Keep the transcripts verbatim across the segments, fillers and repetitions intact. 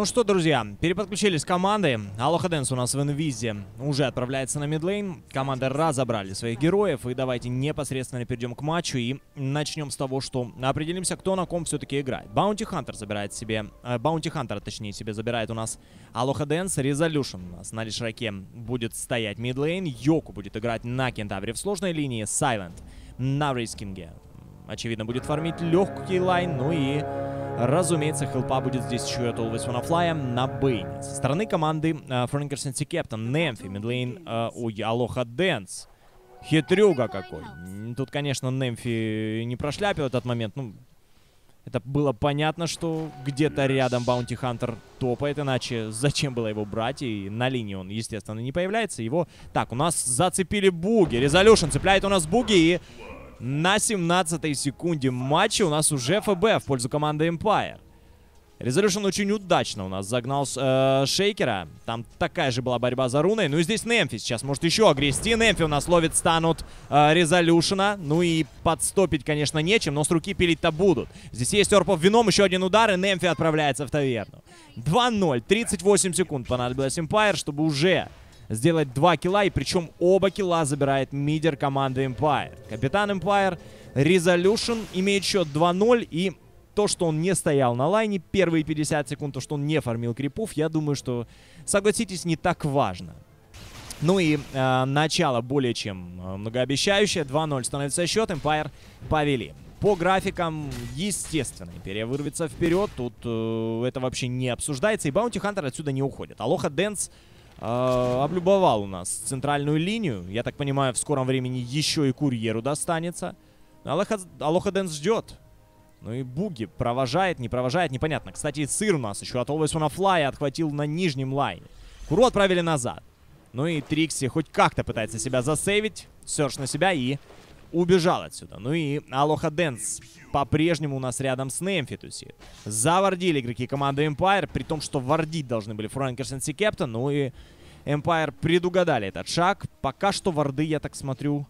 Ну что, друзья, переподключились команды. Aloha Dance у нас в инвизе уже отправляется на мидлейн. Команды разобрали своих героев. И давайте непосредственно перейдем к матчу. И начнем с того, что определимся, кто на ком все-таки играет. Bounty Hunter забирает себе... Э, Bounty Hunter, точнее, себе забирает у нас Aloha Dance. Resolution у нас на лишраке будет стоять мидлейн. Йоку будет играть на Кентавре в сложной линии. Silent на Рейскинге. Очевидно, будет фармить легкий лайн. Ну и... разумеется, хелпа будет здесь еще и от Always Wanna Fly на Бейне. Со стороны команды uh, Frankers and Captain, Немфи, мидлейн, uh, ой, Aloha Dance. Хитрюга какой. Тут, конечно, Немфи не прошляпил этот момент. Ну, это было понятно, что где-то рядом Bounty Hunter топает, иначе зачем было его брать? И на линии он, естественно, не появляется. Его... Так, у нас зацепили буги. Resolution цепляет у нас буги и... на семнадцатой секунде матча у нас уже эф бэ в пользу команды Empire. Resolution очень удачно у нас загнал э, Шейкера. Там такая же была борьба за руной. Ну и здесь Немфи сейчас может еще огрести. Немфи у нас ловит станут э, Resolution. Ну и подстопить, конечно, нечем, но с руки пилить-то будут. Здесь есть Орпов вином, еще один удар, и Немфи отправляется в таверну. два ноль. тридцать восемь секунд понадобилось Empire, чтобы уже... сделать два килла, и причем оба килла забирает мидер команды Empire. Капитан Empire, Resolution, имеет счет два ноль, и то, что он не стоял на лайне первые пятьдесят секунд, то, что он не фармил крипов, я думаю, что, согласитесь, не так важно. Ну и э, начало более чем многообещающее. два ноль становится счет, Empire повели. По графикам, естественно, Империя вырвется вперед, тут э, это вообще не обсуждается, и Bounty Hunter отсюда не уходит. Aloha Dance Uh, облюбовал у нас центральную линию. Я так понимаю, в скором времени еще и курьеру достанется. Aloha, Aloha Dance ждет. Ну и буги провожает, не провожает, непонятно. Кстати, сыр у нас еще от Always Wanna Fly отхватил на нижнем лайне. Куру отправили назад. Ну и Трикси хоть как-то пытается себя засейвить. Серж на себя и убежал отсюда. Ну и Aloha Dance по-прежнему у нас рядом с Немфи тусит. Завардили игроки команды Empire, при том, что вардить должны были Frankers and Captain. Ну и Empire предугадали этот шаг. Пока что варды, я так смотрю,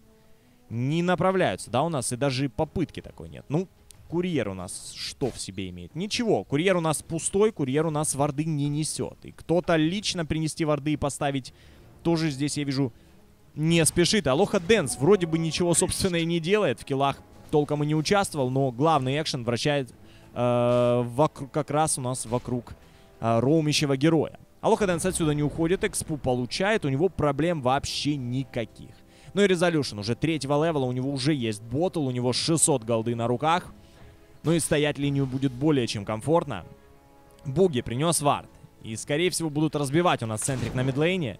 не направляются, да, у нас, и даже попытки такой нет. Ну, курьер у нас что в себе имеет? Ничего, курьер у нас пустой, курьер у нас варды не несет. И кто-то лично принести варды и поставить тоже здесь, я вижу, не спешит. Aloha Dance вроде бы ничего, собственно, и не делает. В киллах толком и не участвовал, но главный экшен вращает э, вокруг, как раз у нас вокруг э, роумящего героя. Aloha Dance отсюда не уходит, экспу получает, у него проблем вообще никаких. Ну и Resolution уже третьего левела, у него уже есть ботл, у него шестьсот голды на руках. Ну и стоять линию будет более чем комфортно. Буги принес вард. И, скорее всего, будут разбивать у нас центрик на мидлейне.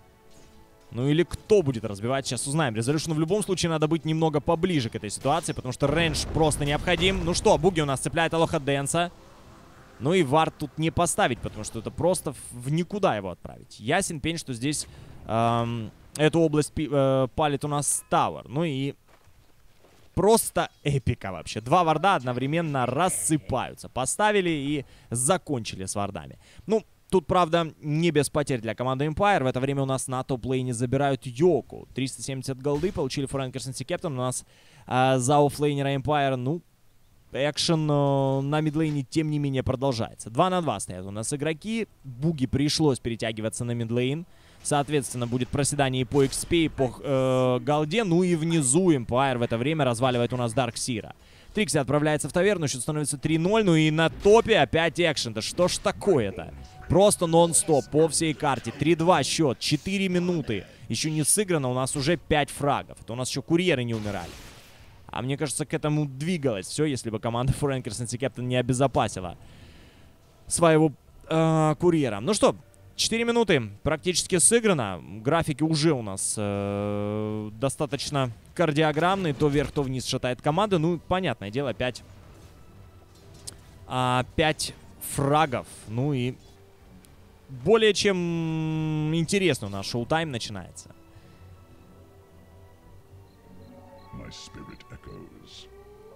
Ну или кто будет разбивать, сейчас узнаем. Resolution в любом случае надо быть немного поближе к этой ситуации, потому что рейндж просто необходим. Ну что, буги у нас цепляет Aloha Dance. Ну и вард тут не поставить, потому что это просто в никуда его отправить. Ясен пень, что здесь эм, эту область э, палит у нас Тауэр. Ну и просто эпика вообще. Два варда одновременно рассыпаются. Поставили и закончили с вардами. Ну, тут, правда, не без потерь для команды Empire. В это время у нас на топ-лейне забирают Йоку. триста семьдесят голды получили Frankers and Captain. У нас э, за оффлейнера Empire, ну, экшен э, на мидлейне, тем не менее, продолжается. два на два стоят у нас игроки. Буги пришлось перетягиваться на мидлейн. Соответственно, будет проседание и по икс пи, и по э, голде. Ну и внизу Empire в это время разваливает у нас Дарксира. Трикси отправляется в таверну, счет становится три ноль. Ну и на топе опять экшен. Да что ж такое-то? Просто нон-стоп по всей карте. три два счет, четыре минуты. Еще не сыграно, у нас уже пять фрагов. Это у нас еще курьеры не умирали. А мне кажется, к этому двигалось все, если бы команда Frankers and Captain не обезопасила своего э, курьера. Ну что, четыре минуты практически сыграно. Графики уже у нас э, достаточно кардиограммные. То вверх, то вниз шатает команда. Ну, понятное дело, пять, а, пять фрагов. Ну и более чем интересно у нас шоу-тайм начинается. My spirit echoes.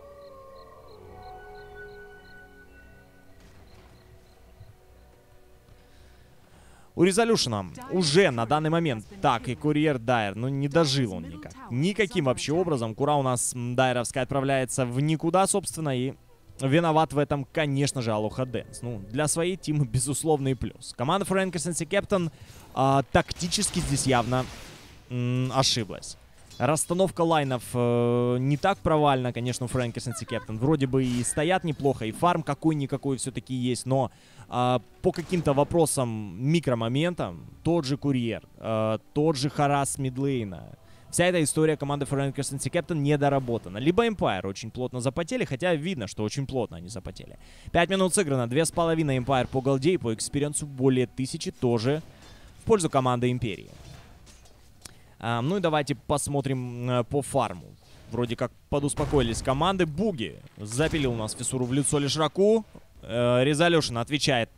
У Resolution уже на данный момент, так и курьер Дайер, ну не дожил он никак. Никаким вообще образом. Кура у нас дайеровская отправляется в никуда, собственно, и виноват в этом, конечно же, Aloha Dance. Ну, для своей тимы безусловный плюс. Команда Фрэнк Сенси Кэптон а, тактически здесь явно м, ошиблась. Расстановка лайнов э, не так провальна, конечно, у Фрэнк Сенси Кэптон. Вроде бы и стоят неплохо, и фарм какой-никакой все-таки есть, но э, по каким-то вопросам, микромоментам, тот же Курьер, э, тот же Харас мидлейна, вся эта история команды Фрэнк Сенси Кэптон недоработана. Либо Empire очень плотно запотели, хотя видно, что очень плотно они запотели. пять минут сыграно, две с половиной Empire по голде и по экспириенсу более тысячи тоже в пользу команды Империи. А, ну и давайте посмотрим а, по фарму. Вроде как подуспокоились команды. Буги запилил у нас фиссуру в лицо Лишраку. Э, Резолюшн отвечает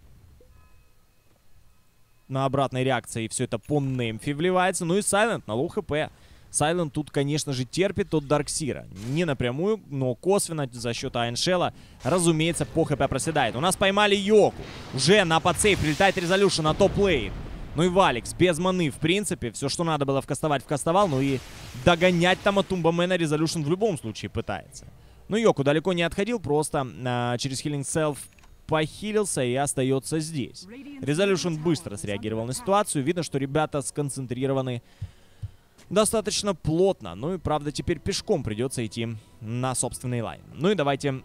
на обратной реакции. И все это по Немфи вливается. Ну и Сайлент на лоу хп. Сайлент тут, конечно же, терпит от Дарксира. Не напрямую, но косвенно за счет Айншела, разумеется, по хп проседает. У нас поймали Йоку. Уже на подсейв прилетает Резолюшн на топ-лейн. Ну и Валекс без маны, в принципе, все, что надо было вкастовать, вкастовал. Ну и догонять там от Тумбамена Резолюшн в любом случае пытается. Ну Йоку далеко не отходил, просто а, через Healing Self похилился и остается здесь. Резолюшн быстро среагировал на ситуацию. Видно, что ребята сконцентрированы достаточно плотно. Ну и, правда, теперь пешком придется идти на собственный лайн. Ну и давайте...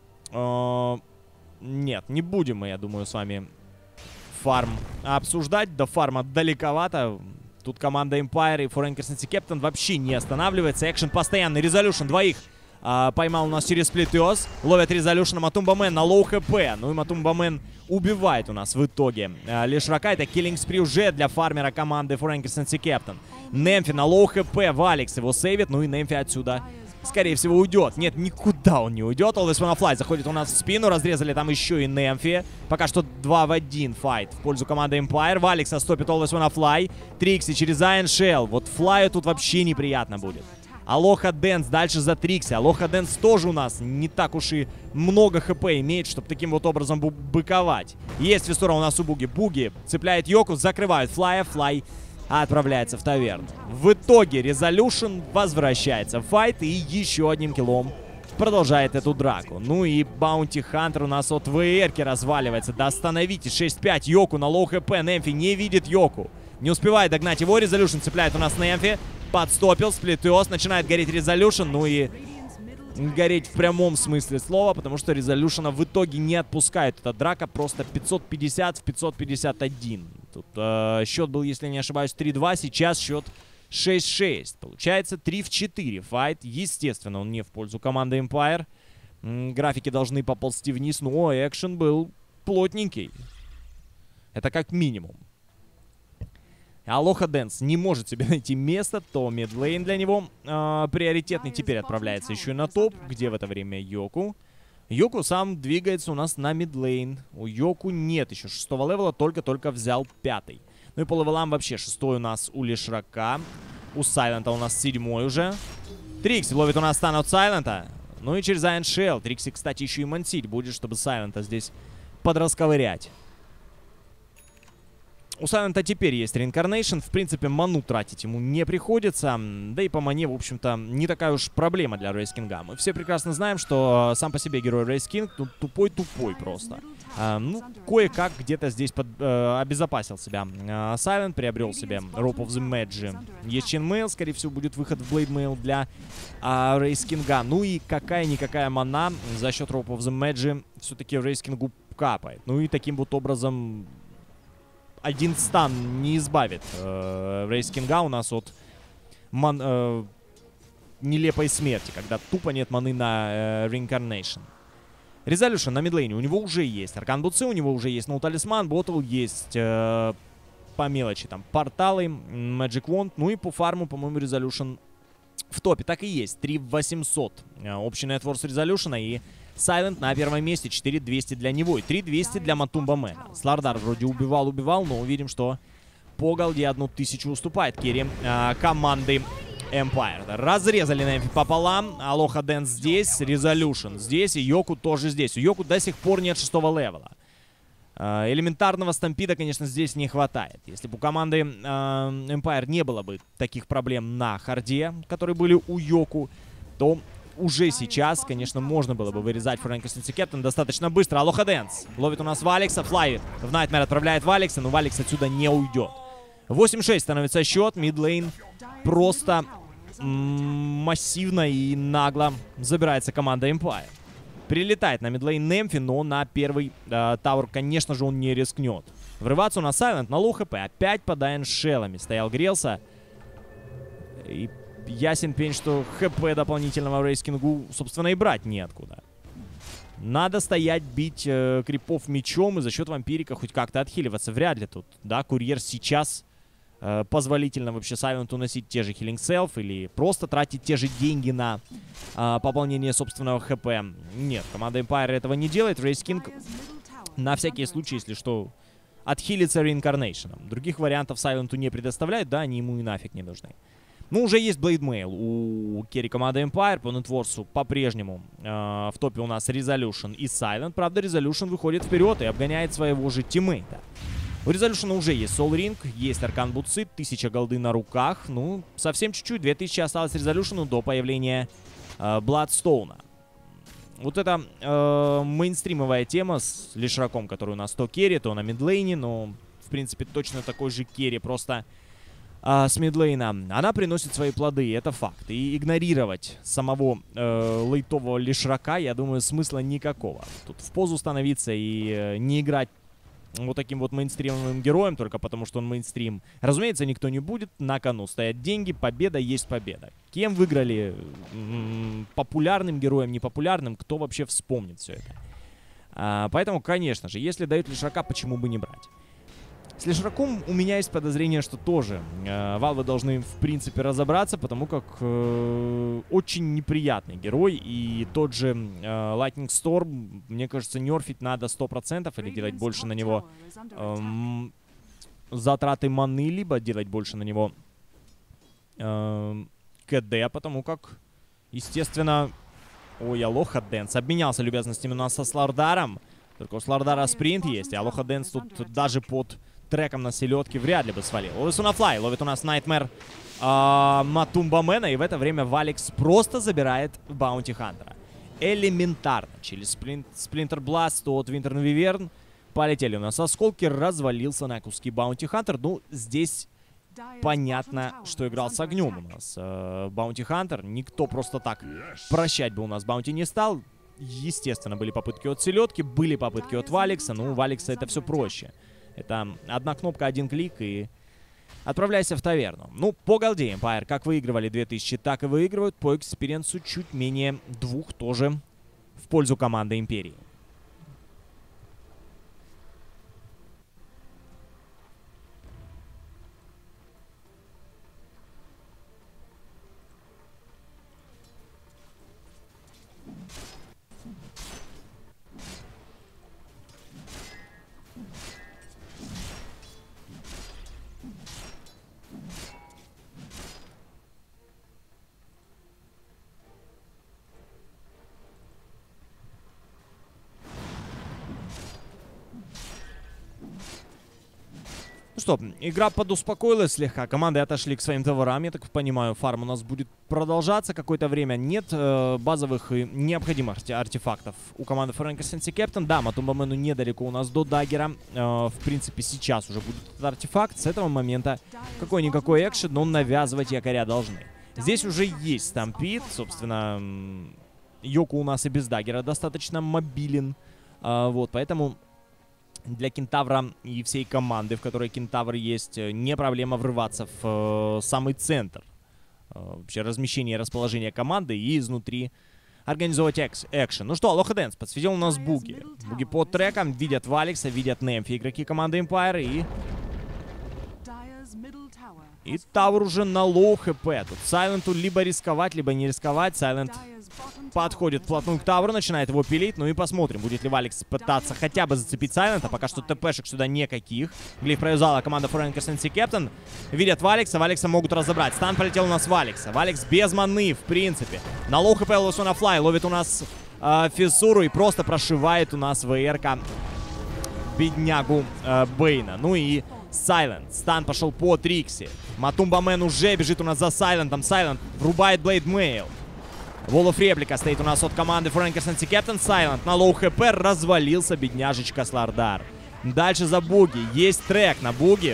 Э, нет, не будем мы, я думаю, с вами... фарм обсуждать. До фарма далековато. Тут команда Empire и Фрэнк Сенси Кэптон вообще не останавливается. Экшен постоянный. Резолюшн двоих а, поймал у нас через сплитёс. Ловят Резолюшн. Матумбамен на лоу хп. Ну и Матумбамен убивает у нас в итоге а, Лишрака. Это киллинг спри уже для фармера команды Фрэнк Сенси Кэптон. Немфи на лоу хп. Валекс его сейвит. Ну и Немфи отсюда, скорее всего, уйдет. Нет, никуда он не уйдет. Always Wanna Fly заходит у нас в спину. Разрезали там еще и Немфи. Пока что два в один файт в пользу команды Empire. Валекса стопит Always Wanna Fly. Трикси через Iron Shell. Вот Флаю тут вообще неприятно будет. Aloha Dance дальше за Трикси. Aloha Dance тоже у нас не так уж и много хп имеет, чтобы таким вот образом быковать. Есть фиссура у нас у Буги. Буги цепляет Йоку, закрывают Флая. Флай отправляется в таверну. В итоге Резолюшн возвращается в файт и еще одним киллом продолжает эту драку. Ну и Баунти Хантер у нас от ВРки разваливается. Да остановитесь, шесть пять. Йоку на лоу хп. Немфи не видит Йоку. Не успевает догнать его. Резолюшн цепляет у нас Немфи. Подстопил, сплитёс. Начинает гореть Резолюшн. Ну и гореть в прямом смысле слова, потому что Резолюшна в итоге не отпускает. Эта драка просто пятьсот пятьдесят в пятьсот пятьдесят один. Тут э, счет был, если не ошибаюсь, три два. Сейчас счет шесть шесть. Получается три в четыре файт. Естественно, он не в пользу команды Empire. М, графики должны поползти вниз, но экшен был плотненький. Это как минимум. Aloha Dance не может себе найти место, то мидлейн для него э, приоритетный. Теперь отправляется еще и на топ, где в это время Йоку. Йоку сам двигается у нас на мидлейн. У Йоку нет еще шестого левела, только-только взял пятый. Ну и по левелам вообще шестой у нас у Лишрака. У Сайлента у нас седьмой уже. Трикси ловит у нас стан от Сайлента. Ну и через Iron Shell. Трикси, кстати, еще и мансить будет, чтобы Сайлента здесь подрасковырять. У Сайлента теперь есть реинкарнейшн. В принципе, ману тратить ему не приходится. Да и по мане, в общем-то, не такая уж проблема для Рейс Кинга. Мы все прекрасно знаем, что сам по себе герой Рейс Кинг тупой-тупой просто. А, ну, кое-как где-то здесь под, э, обезопасил себя. Сайлент приобрел себе Rope of the Magi. Есть Chainmail, скорее всего, будет выход в Blade Mail для а, Рейс Кинга. Ну и какая-никакая мана за счет Rope of the Magi все-таки Рейс Кингу капает. Ну и таким вот образом... Один стан не избавит э, Рейс Кинга у нас от ман, э, нелепой смерти, когда тупо нет маны на Reincarnation. Резолюшн на мидлейне у него уже есть. Аркан Буци, у него уже есть Ноу Талисман, Ботл есть э, по мелочи. Там порталы, Magic Wand, ну и по фарму, по-моему, Резолюшн в топе. Так и есть. три восемьсот э, общий нетворс Резолюшна и... Сайлент на первом месте, четыре двести для него и три двести для Матумбамена. Слардар вроде убивал-убивал, но увидим, что по голде одну тысячу уступает керри э, команды Empire. Разрезали Немфи пополам. Aloha Dance здесь, Резолюшн здесь и Йоку тоже здесь. У Йоку до сих пор нет шестого левела. Э, элементарного стампида, конечно, здесь не хватает. Если бы у команды э, Empire не было бы таких проблем на харде, которые были у Йоку, то... уже сейчас, конечно, можно было бы вырезать Фрэнка Сенсикептон достаточно быстро. Алоха Дэнс ловит у нас Валекса. Флай в Найтмэр отправляет Валекса, но Валекс отсюда не уйдет. восемь шесть становится счет. Мидлейн просто массивно и нагло забирается команда Empire. Прилетает на мидлейн Немфи, но на первый э, тавер, конечно же, он не рискнет. Врываться у нас Сайлент на лоу хп. Опять под Айншеллами стоял, грелся. И ясен пень, что хп дополнительного в Рейскингу, собственно, и брать неоткуда. Надо стоять, бить э, крипов мечом и за счет вампирика хоть как-то отхиливаться. Вряд ли тут, да, курьер сейчас э, позволительно вообще Сайленту носить те же Healing Self или просто тратить те же деньги на э, пополнение собственного хп. Нет, команда Empire этого не делает. Рейскинг на всякий случай, если что, отхилится реинкарнейшеном. Других вариантов Сайленту не предоставляют, да, они ему и нафиг не нужны. Ну, уже есть Блейдмейл у керри команды Empire. По нетворсу по-прежнему э, в топе у нас Resolution и Silent. Правда, Resolution выходит вперед и обгоняет своего же тиммейта. У Resolution уже есть Soul Ring, есть Аркан Бутсы, тысяча голды на руках. Ну, совсем чуть-чуть, две тысячи осталось Resolution до появления э, Бладстоуна. Вот это э, мейнстримовая тема с Лишраком, который у нас то керри, то на мидлейне. Но, в принципе, точно такой же керри, просто... А, с мидлейна, она приносит свои плоды, это факт. И игнорировать самого э, лейтового Лишрака, я думаю, смысла никакого. Тут в позу становиться и э, не играть вот таким вот мейнстримовым героем, только потому что он мейнстрим. Разумеется, никто не будет. На кону стоят деньги, победа есть победа. Кем выиграли? М-м, популярным героем, непопулярным? Кто вообще вспомнит все это? А, поэтому, конечно же, если дают Лишрака, почему бы не брать? С Лишраком у меня есть подозрение, что тоже э, Valve должны, в принципе, разобраться, потому как э, очень неприятный герой. И тот же э, Lightning Storm, мне кажется, нерфить надо сто процентов или делать больше на него э, затраты маны, либо делать больше на него э, КД, потому как, естественно... Ой, Алоха Дэнс обменялся любезностями у нас со Слардаром. Только у Слардара спринт есть, и Алоха Дэнс тут даже под... треком на селедке вряд ли бы свалил. Ловит у нас Флай, ловит у нас Найтмэр э, Матумбамена, и в это время Валекс просто забирает Баунти Хантера. Элементарно. Через сплин, Сплинтер Бласт от Винтерн Виверн полетели у нас осколки, развалился на куски Баунти Хантер. Ну, здесь понятно, что играл с огнем у нас э, Баунти Хантер. Никто просто так прощать бы у нас Баунти не стал. Естественно, были попытки от селедки, были попытки от Валекса. Ну, у Валекса это все проще. Это одна кнопка, один клик и отправляйся в таверну. Ну, по голде Empire как выигрывали две тысячи, так и выигрывают. По экспириенсу чуть менее двух тоже в пользу команды Империи. Ну что, игра подуспокоилась слегка, команды отошли к своим товарам, я так понимаю, фарм у нас будет продолжаться какое-то время. Нет э, базовых и необходимых артефактов у команды Фрэнка Сенсикептон. Да, Матумбамену недалеко у нас до даггера, э, в принципе сейчас уже будет этот артефакт. С этого момента какой-никакой экшен, но навязывать якоря должны. Здесь уже есть стампид, собственно, Йоку у нас и без даггера достаточно мобилен, э, вот, поэтому... Для Кентавра и всей команды, в которой Кентавр есть, не проблема врываться в э, самый центр. Э, вообще размещение и расположение команды и изнутри организовать экс экшен. Ну что, Алоха Дэнс подсветил у нас Буги. Буги под треком, видят Валекса, видят Немфи, игроки команды Empire. И... И Тавр уже на лоу хп. Тут Сайленту либо рисковать, либо не рисковать. Сайлент подходит вплотную к Тавру, начинает его пилить. Ну и посмотрим, будет ли Валекс пытаться хотя бы зацепить Сайлента. Пока что ТПшек сюда никаких. Глиф провязала команда Фрэнка Сенсикептон. Видят Валекса, Валекса могут разобрать. Стан полетел у нас Валекса. Валекс без маны, в принципе. На лоу хп Лосона Флай ловит у нас э, фиссуру и просто прошивает у нас ВРК беднягу э, Бейна. Ну и Сайлент. Стан пошел по Трикси. Матумбамен уже бежит у нас за Сайлентом. Сайлент врубает Блейдмейл. Wall of реплика стоит у нас от команды Фрэнкерс Энси Кэптен. Сайлент на лоу хп развалился бедняжечка Слардар. Дальше за Буги. Есть трек на Буги.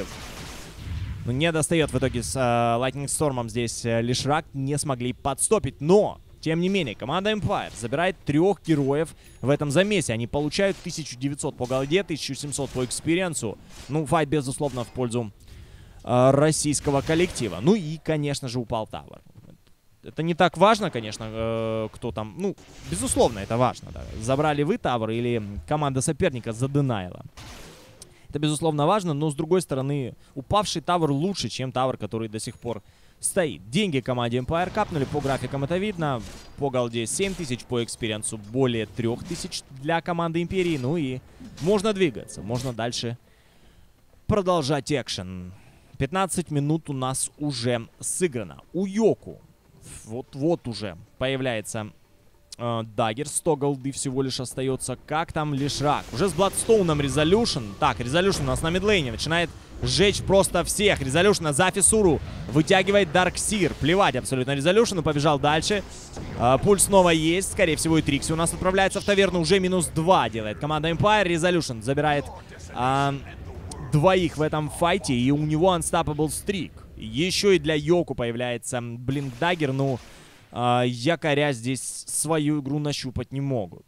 Но не достает в итоге с э, Lightning Storm'ом здесь э, Лишрак. Не смогли подстопить. Но, тем не менее, команда Empire забирает трех героев в этом замесе. Они получают тысячу девятьсот по голде, тысячу семьсот по экспириенсу. Ну, файт, безусловно, в пользу э, российского коллектива. Ну и, конечно же, упал Тавр. Это не так важно, конечно, э, кто там... Ну, безусловно, это важно. Да. Забрали вы Тавр или команда соперника заденайла. Это, безусловно, важно, но, с другой стороны, упавший Тавр лучше, чем Тавр, который до сих пор стоит. Деньги команде Empire капнули, по графикам это видно. По голде семь тысяч, по экспириенсу более трех тысяч для команды Империи. Ну и можно двигаться, можно дальше продолжать экшен. пятнадцать минут у нас уже сыграно. У Йоку вот-вот уже появляется э, Даггер. сто голды всего лишь остается. Как там Лишрак? Уже с Бладстоуном Резолюшн. Так, Резолюшн у нас на мидлейне начинает сжечь просто всех. Резолюшна за фиссуру вытягивает Дарксир. Плевать абсолютно Резолюшну. Побежал дальше. Э, пульс снова есть. Скорее всего и Трикси у нас отправляется в таверну. Уже минус два делает команда Empire. Резолюшн забирает э, двоих в этом файте. И у него Unstoppable Streak. Еще и для Йоку появляется Блинк Даггер. Ну, э, якоря здесь свою игру нащупать не могут.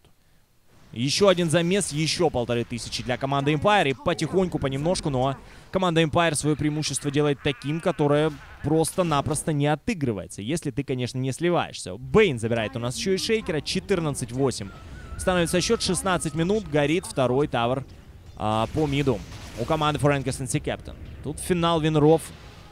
Еще один замес, еще полторы тысячи для команды Empire. И потихоньку, понемножку, но команда Empire свое преимущество делает таким, которое просто-напросто не отыгрывается. Если ты, конечно, не сливаешься. Бейн забирает у нас еще и Шейкера. четырнадцать восемь. Становится счет, шестнадцать минут. Горит второй тавр э, по миду у команды Фрэнкерс Энси Кэптен. Тут финал винров.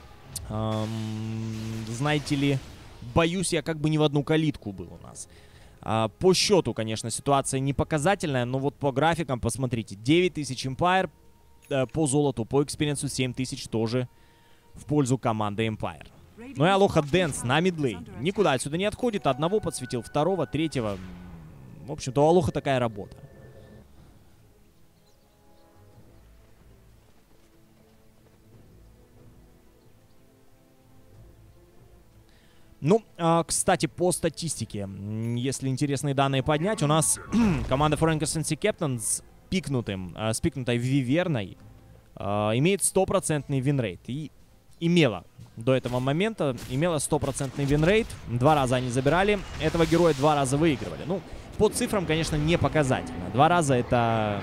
Эм, знаете ли, боюсь, я как бы не в одну калитку был у нас. А, по счету, конечно, ситуация не показательная, но вот по графикам посмотрите. девять тысяч Empire, э, по золоту, по экспириенсу семь тысяч тоже в пользу команды Empire. Ну и Алоха Дэнс на мидлейн. Никуда отсюда не отходит. Одного подсветил, второго, третьего. В общем-то, у Алоха такая работа. Ну, э, кстати, по статистике, если интересные данные поднять, у нас команда Фрэнкерс Энси Кэптен с пикнутым, э, с пикнутой Виверной э, имеет стопроцентный винрейт. И имела до этого момента, имела стопроцентный винрейт. Два раза они забирали этого героя, два раза выигрывали. Ну, по цифрам, конечно, не показательно. Два раза это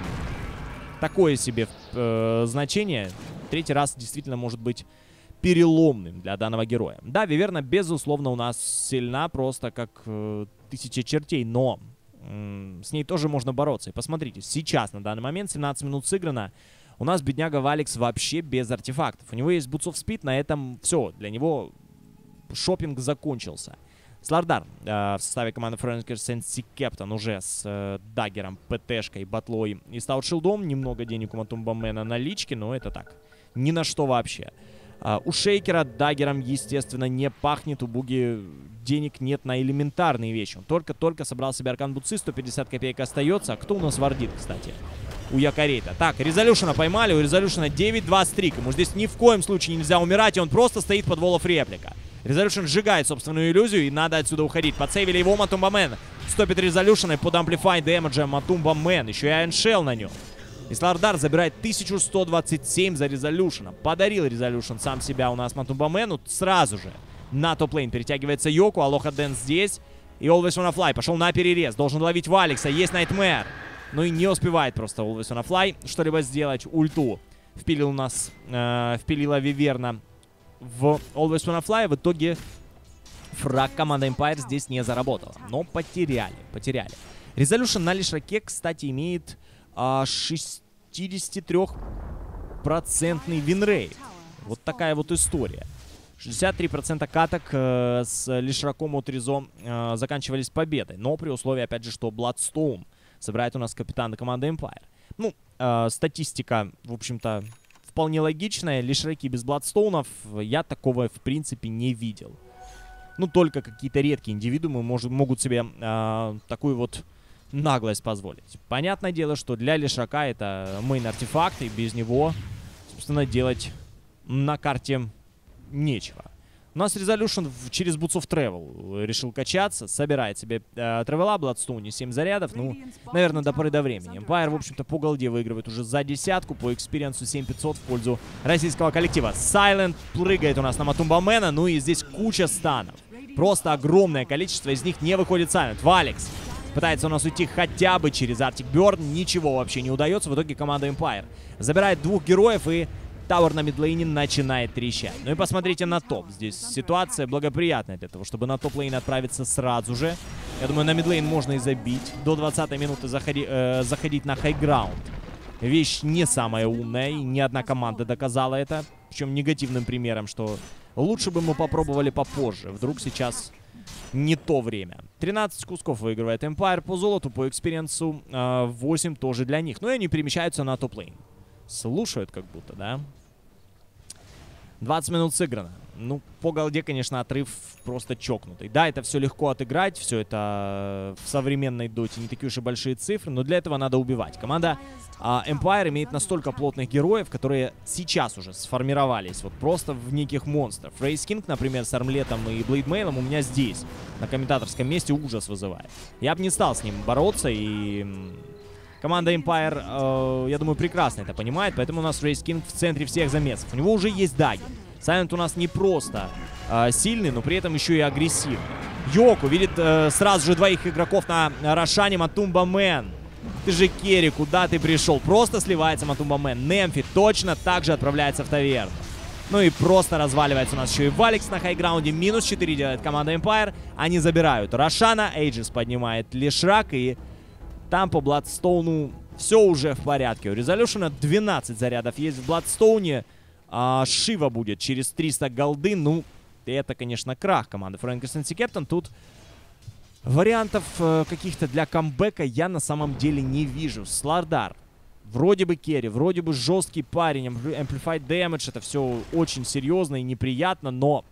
такое себе э, значение. Третий раз действительно может быть переломным для данного героя. Да, Виверна, безусловно, у нас сильна просто как э, тысяча чертей, но э, с ней тоже можно бороться. И посмотрите, сейчас, на данный момент, семнадцать минут сыграно, у нас бедняга Валикс вообще без артефактов. У него есть Boots of Speed, на этом все, для него шопинг закончился. Слардар э, в составе команды Фрэнкерс Энси Кэптен уже с э, Даггером, ПТшкой, Батлой и Стаутшилдом. Немного денег у Матумбамена налички, но это так, ни на что вообще. Uh, у Шейкера Даггером, естественно, не пахнет. У Буги денег нет на элементарные вещи. Он только-только собрал себе аркан бутсы. сто пятьдесят копеек остается. А кто у нас вардит, кстати? У Якорейта. Так, Резолюшена поймали. У Резолюшена девять два стрик. Ему здесь ни в коем случае нельзя умирать. И он просто стоит под Wall of реплика. Резолюшен сжигает собственную иллюзию. И надо отсюда уходить. Подсейвили его Матумбамен. Стопит Резолюшена под Amplify дэмэджем Матумбамен. Еще и Iron Shell на нем. И Слардар забирает тысячу сто двадцать семь за Резолюшена. Подарил Резолюшен сам себя у нас Матумбамену. Сразу же на топ-лейн перетягивается Йоку. Алоха Дэнс здесь. И Always Wanna Fly пошел на перерез. Должен ловить Валикса. Есть Nightmare. Ну и не успевает просто Always Wanna Fly что-либо сделать. Ульту впилил у нас, э, впилила Виверна в Always Wanna Fly. В итоге фраг команда Empire здесь не заработала. Но потеряли. Потеряли. Резолюшен на Лишраке, кстати, имеет шестидесятитрёхпроцентный винрейт. Вот такая вот история. шестьдесят три процента каток э, с Лишраком от Ризо э, заканчивались победой. Но при условии, опять же, что Бладстоун собирает у нас капитана команды Empire. Ну, э, статистика, в общем-то, вполне логичная. Лишраки без Бладстоунов я такого, в принципе, не видел. Ну, только какие-то редкие индивидуумы может, могут себе э, такую вот наглость позволить. Понятное дело, что для Лишрака это мейн-артефакт, и без него, собственно, делать на карте нечего. У нас Resolution через Boots of Travel решил качаться, собирает себе э, Тревела, Bloodstone, семь зарядов, ну, наверное, до поры до времени. Empire, в общем-то, по голде выигрывает уже за десятку, по экспириенсу семь пятьсот в пользу российского коллектива. Silent прыгает у нас на Матумбамена, ну и здесь куча станов. Просто огромное количество, из них не выходит Silent. Валекс пытается у нас уйти хотя бы через Arctic Burn, ничего вообще не удается, в итоге команда Empire забирает двух героев и... Тауэр на мидлейне начинает трещать. Ну и посмотрите на топ. Здесь ситуация благоприятная для того, чтобы на топ-лейн отправиться сразу же. Я думаю, на мидлейн можно и забить. До двадцатой минуты заходи, э, заходить на хайграунд. Вещь не самая умная, и ни одна команда доказала это. Причем негативным примером, что лучше бы мы попробовали попозже. Вдруг сейчас не то время. тринадцать кусков выигрывает Empire по золоту, по экспириенсу. Э, восемь тоже для них. Ну и они перемещаются на топ-лейн. Слушают как будто, да? двадцать минут сыграно. Ну, по голде, конечно, отрыв просто чокнутый. Да, это все легко отыграть, все это в современной доте не такие уж и большие цифры, но для этого надо убивать. Команда а, Empire имеет настолько плотных героев, которые сейчас уже сформировались вот просто в неких монстров. Рейс Кинг, например, с Армлетом и Блейдмейлом у меня здесь, на комментаторском месте, ужас вызывает. Я бы не стал с ним бороться, и... Команда Empire, э, я думаю, прекрасно это понимает, поэтому у нас Рейс Кинг в центре всех замесов. У него уже есть даги. Silent у нас не просто э, сильный, но при этом еще и агрессивный. Йоку видит э, сразу же двоих игроков на Рошане. Матумбамен. Ты же керри, куда ты пришел? Просто сливается Матумбамен. Немфи точно так же отправляется в таверну. Ну и просто разваливается у нас еще и Валекс на хайграунде. Минус четыре делает команда Empire. Они забирают Рошана. Эйджис поднимает Лишрак и... Там по Бладстоуну все уже в порядке. У Резолюшена двенадцать зарядов есть в Бладстоуне. А Шива будет через триста голды. Ну, это, конечно, крах команды Фрэнк Эссенси Кэптон. Тут вариантов э, каких-то для камбэка я на самом деле не вижу. Слардар. Вроде бы керри, вроде бы жесткий парень. Amplified Damage. Это все очень серьезно и неприятно. Но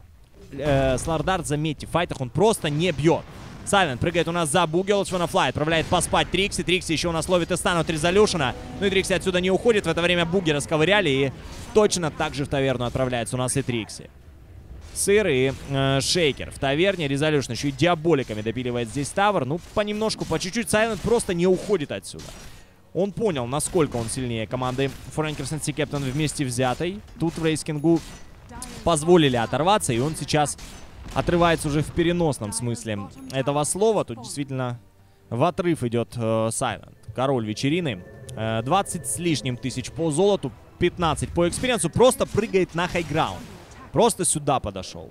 э, Слардар, заметьте, в файтах он просто не бьет. Silent прыгает у нас за Буги, Флай отправляет поспать Трикси. Трикси еще у нас ловит и стан от Резолюшена. Ну и Трикси отсюда не уходит. В это время Буги расковыряли. И точно так же в таверну отправляется у нас и Трикси. Сыр и э, Шейкер в таверне. Резолюшн еще и диаболиками допиливает здесь тавер. Ну, понемножку, по чуть-чуть. Silent просто не уходит отсюда. Он понял, насколько он сильнее команды Фрэнк Эссенси Кэптон вместе взятой. Тут в Рейскингу позволили оторваться. И он сейчас... отрывается уже в переносном смысле этого слова. Тут действительно в отрыв идет э, Silent. Король вечерины. Э, двадцать с лишним тысяч по золоту. пятнадцать по экспириенсу. Просто прыгает на хайграунд. Просто сюда подошел.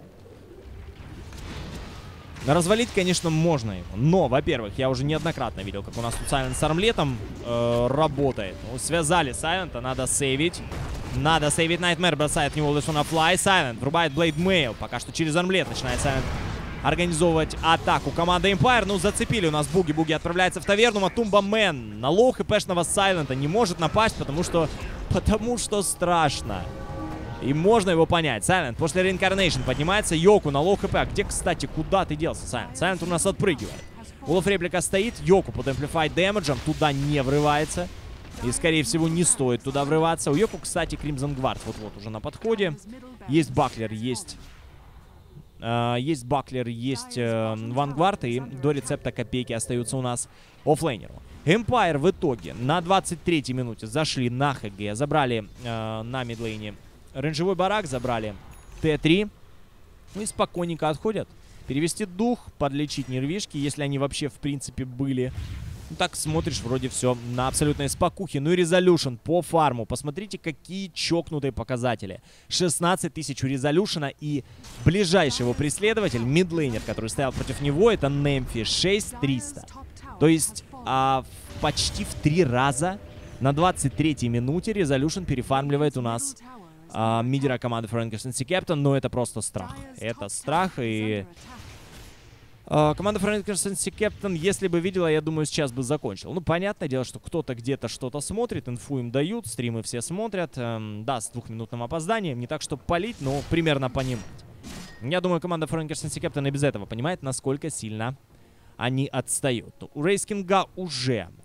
Развалить, конечно, можно его. Но, во-первых, я уже неоднократно видел, как у нас тут Silent с Армлетом э, работает. Ну, связали Silent, надо сейвить. Надо сейвить Nightmare, бросает в него Fly. Silent врубает Blade Mail. Пока что через Армлет начинает Silent организовывать атаку команды Empire. Ну, зацепили у нас Буги. Буги отправляется в таверну. Матумбамен на лоу хпшного Silent не может напасть, потому что... Потому что страшно. И можно его понять. Silent после Reincarnation поднимается. Йоку на лоу хп. А где, кстати, куда ты делся, Silent? Silent у нас отпрыгивает. Улов реплика стоит. Йоку под Amplified Damage. Туда не врывается. И, скорее всего, не стоит туда врываться. У Йоку, кстати, Crimson Guard вот-вот уже на подходе. Есть Баклер, есть... Э, есть Баклер, есть э, Вангвард. И до рецепта копейки остаются у нас оффлейнеру. Empire в итоге на двадцать третьей минуте зашли на ХГ. Забрали э, на мидлейне рейнджевой барак, забрали Т три. Ну и спокойненько отходят. Перевести дух, подлечить нервишки, если они вообще в принципе были. Ну, так смотришь, вроде все на абсолютной спокухе. Ну и Resolution по фарму. Посмотрите, какие чокнутые показатели. шестнадцать тысяч у Resolution. И ближайший его преследователь, мидлейнер, который стоял против него, это Немфи. шесть триста. То есть а, почти в три раза на двадцать третьей минуте Resolution перефармливает у нас а, мидера команды Фрэнк Эссенси Кэптон. Но это просто страх. Это страх и... Uh, команда Фрэнк Эссенси Кэптон, если бы видела, я думаю, сейчас бы закончил. Ну, понятное дело, что кто-то где-то что-то смотрит, инфу им дают, стримы все смотрят. Эм, да, с двухминутным опозданием, не так, чтобы палить, но примерно понимать. Я думаю, команда Фрэнк Эссенси Кэптон и без этого понимает, насколько сильно они отстают. У Рейс Кинга уже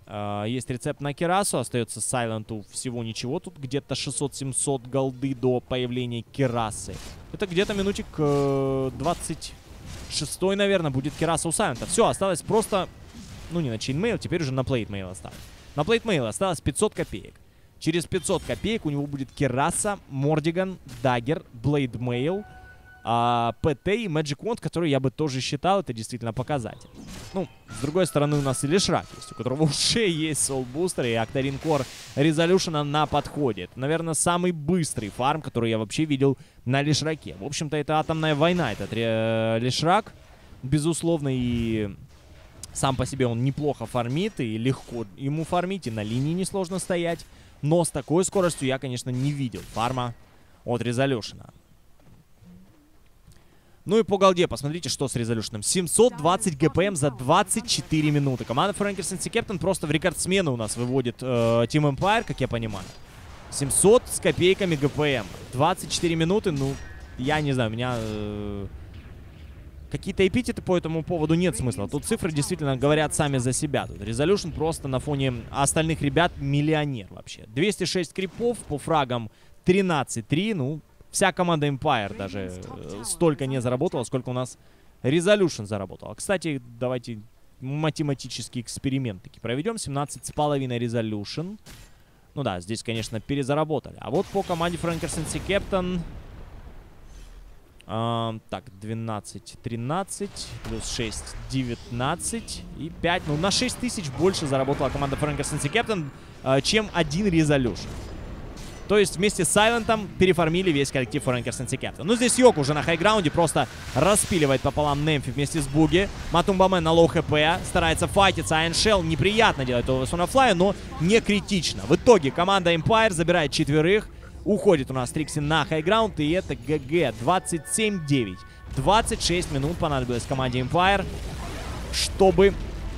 э, есть рецепт на Керасу. Остается Сайленту всего ничего. Тут где-то шестьсот-семьсот голды до появления Керасы. Это где-то минутик э, двадцать шестой, наверное, будет Кераса у Сайлента. Все, осталось просто, ну не на чейнмейл, теперь уже на плейтмейл осталось. На плейтмейл осталось пятьсот копеек. Через пятьсот копеек у него будет Кераса, Мордиган, Даггер, Блейдмейл, а, ПТ и Magic Wand, который я бы тоже считал, это действительно показатель. Ну, с другой стороны, у нас и Лишрак есть, у которого уже есть Soul Booster, и Octarine Core Resolution на подходе. Это, наверное, самый быстрый фарм, который я вообще видел на Лишраке. В общем-то, это атомная война, этот э, Лишрак, безусловно, и сам по себе он неплохо фармит, и легко ему фармить, и на линии несложно стоять. Но с такой скоростью я, конечно, не видел фарма от Resolution. Ну и по голде, посмотрите, что с Resolution. семьсот двадцать ГПМ за двадцать четыре минуты. Команда Frankers N C Captain просто в рекордсмены у нас выводит э, Team Empire, как я понимаю. семьсот с копейками ГПМ. двадцать четыре минуты, ну, я не знаю, у меня... Э, какие-то эпитеты по этому поводу нет смысла. Тут цифры действительно говорят сами за себя. Тут Resolution просто на фоне остальных ребят миллионер вообще. двести шесть крипов, по фрагам тринадцать три, ну... Вся команда Empire даже столько не заработала, сколько у нас Resolution заработала. Кстати, давайте математический эксперимент таки проведем. семнадцать с половиной Resolution. Ну да, здесь, конечно, перезаработали. А вот по команде Frankers N C Captain... Uh, так, двенадцать тринадцать, плюс шесть девятнадцать и пять. Ну, на шесть тысяч больше заработала команда Frankers N C Captain, uh, чем один Resolution. То есть вместе с Сайлентом переформили весь коллектив Frankers N C Captain. Ну, здесь Йоку уже на хайграунде просто распиливает пополам Немфи вместе с Буги. Матумбамен на лоу хп, старается файтиться. Айншелл неприятно делает его Сонафлая, но не критично. В итоге команда Empire забирает четверых. Уходит у нас Трикси на хайграунд, и это ГГ. двадцать семь девять. двадцать шесть минут понадобилось команде Empire, чтобы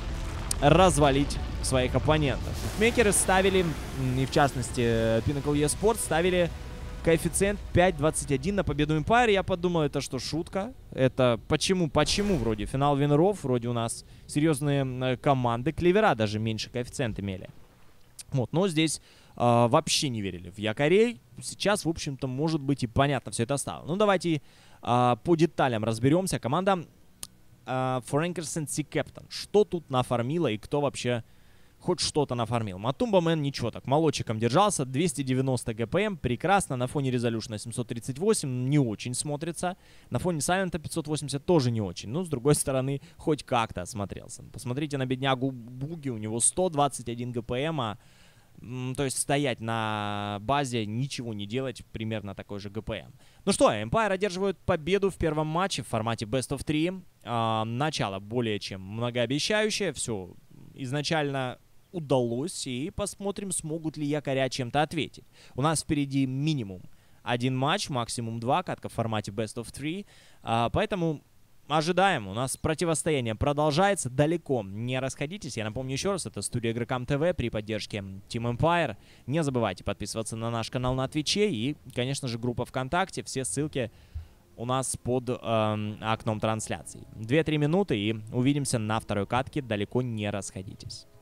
развалить своих оппонентов. Букмекеры ставили, и в частности Pinnacle eSports, ставили коэффициент пять двадцать один на победу Empire. Я подумал, это что, шутка? Это почему? Почему вроде финал винеров, вроде у нас серьезные команды. Клевера даже меньше коэффициент имели. Вот, но здесь э, вообще не верили в якорей. Сейчас, в общем-то, может быть и понятно все это стало. Ну, давайте э, по деталям разберемся. Команда э, Frankers N C Captain. Что тут нафармила и кто вообще хоть что-то нафармил? Матумбамен ничего так, молодчиком держался. двести девяносто ГПМ, прекрасно. На фоне Resolution семьсот тридцать восемь не очень смотрится. На фоне Сайлента пятьсот восемьдесят тоже не очень. Ну, с другой стороны, хоть как-то осмотрелся. Посмотрите на беднягу Буги, у него сто двадцать один ГПМ, а, то есть стоять на базе, ничего не делать, примерно такой же ГПМ. Ну что, Empire одерживают победу в первом матче в формате Best of три. А, начало более чем многообещающее. Все изначально удалось, и посмотрим, смогут ли якоря чем-то ответить. У нас впереди минимум один матч, максимум два, катка в формате Best of три, а, поэтому ожидаем. У нас противостояние продолжается, далеко не расходитесь. Я напомню еще раз, это студия Игрокам ТВ при поддержке Team Empire. Не забывайте подписываться на наш канал на Твиче и, конечно же, группа ВКонтакте. Все ссылки у нас под э, окном трансляции. две-три минуты и увидимся на второй катке. Далеко не расходитесь.